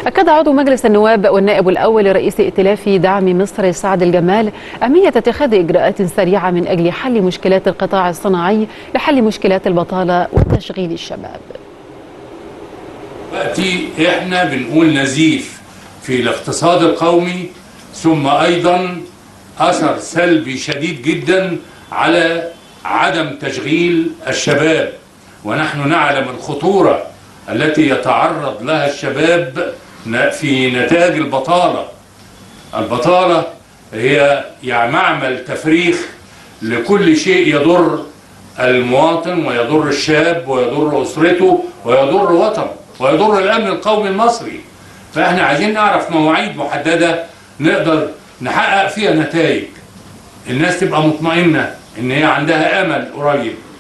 أكد عضو مجلس النواب والنائب الأول لرئيس ائتلاف دعم مصر سعد الجمال أهمية اتخاذ إجراءات سريعة من أجل حل مشكلات القطاع الصناعي لحل مشكلات البطالة وتشغيل الشباب. دلوقتي احنا بنقول نزيف في الاقتصاد القومي، ثم أيضا أثر سلبي شديد جدا على عدم تشغيل الشباب، ونحن نعلم الخطورة التي يتعرض لها الشباب في نتاج البطالة. البطالة هي يعني معمل تفريخ لكل شيء يضر المواطن ويضر الشاب ويضر أسرته ويضر وطنه ويضر الأمن القومي المصري. فإحنا عايزين نعرف مواعيد محددة نقدر نحقق فيها نتائج، الناس تبقى مطمئنة إن هي عندها أمل قريب.